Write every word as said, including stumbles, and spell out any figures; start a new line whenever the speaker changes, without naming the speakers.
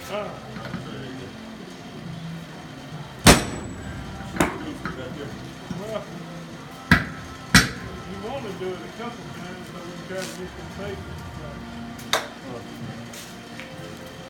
Oh. Well, you want to do it a couple times so we try to get some patience. Right?